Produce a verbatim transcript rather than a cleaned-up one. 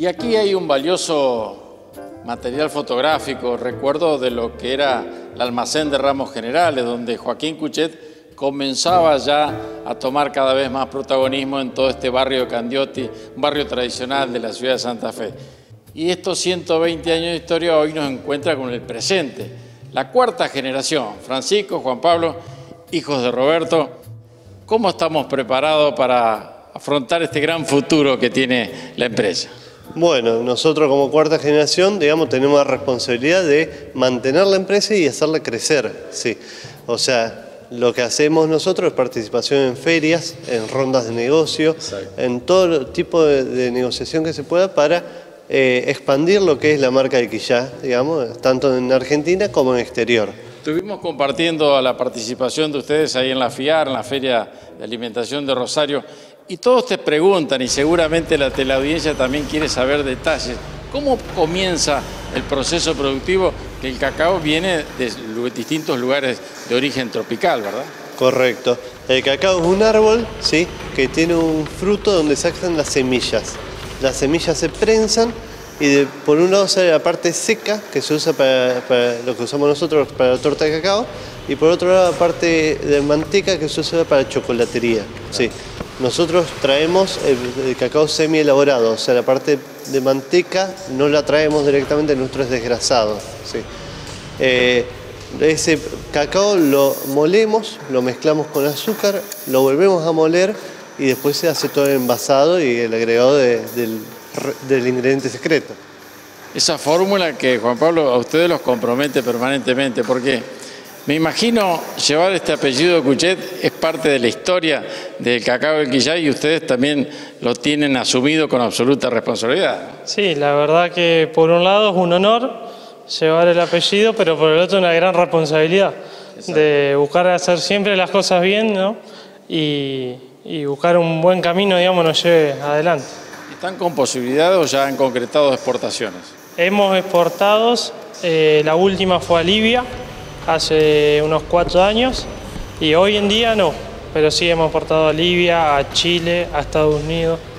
Y aquí hay un valioso material fotográfico, recuerdo de lo que era el almacén de Ramos Generales, donde Joaquín Cuchet comenzaba ya a tomar cada vez más protagonismo en todo este barrio de Candioti, un barrio tradicional de la ciudad de Santa Fe. Y estos ciento veinte años de historia hoy nos encuentra con el presente, la cuarta generación, Francisco, Juan Pablo, hijos de Roberto. ¿Cómo estamos preparados para afrontar este gran futuro que tiene la empresa? Bueno, nosotros como cuarta generación, digamos, tenemos la responsabilidad de mantener la empresa y hacerla crecer, sí. O sea, lo que hacemos nosotros es participación en ferias, en rondas de negocio, Exacto. en todo tipo de, de negociación que se pueda para eh, expandir lo que es la marca de Quillá, digamos, tanto en Argentina como en exterior. Estuvimos compartiendo la participación de ustedes ahí en la FIAR, en la Feria de Alimentación de Rosario, y todos te preguntan, y seguramente la teleaudiencia también quiere saber detalles. ¿Cómo comienza el proceso productivo? Que el cacao viene de distintos lugares de origen tropical, ¿verdad? Correcto. El cacao es un árbol, ¿sí?, que tiene un fruto donde sacan las semillas. Las semillas se prensan y de, por un lado sale la parte seca, que se usa para, para lo que usamos nosotros para la torta de cacao, y por otro lado la parte de manteca que se usa para chocolatería, ¿sí? Nosotros traemos el, el cacao semi elaborado, o sea, la parte de manteca no la traemos directamente, nuestro es desgrasado, ¿sí? Eh, ese cacao lo molemos, lo mezclamos con azúcar, lo volvemos a moler y después se hace todo el envasado y el agregado de, del, del ingrediente secreto. Esa fórmula que, Juan Pablo, a ustedes los compromete permanentemente, porque me imagino llevar este apellido de Cuchet es parte de la historia del cacao del Quillá y ustedes también lo tienen asumido con absoluta responsabilidad. Sí, la verdad que por un lado es un honor llevar el apellido, pero por el otro una gran responsabilidad. Exacto. De buscar hacer siempre las cosas bien, ¿no? y, y buscar un buen camino, digamos, nos lleve adelante. ¿Están con posibilidades o ya han concretado exportaciones? Hemos exportado, eh, la última fue a Libia, hace unos cuatro años, y hoy en día no, pero sí hemos exportado a Libia, a Chile, a Estados Unidos.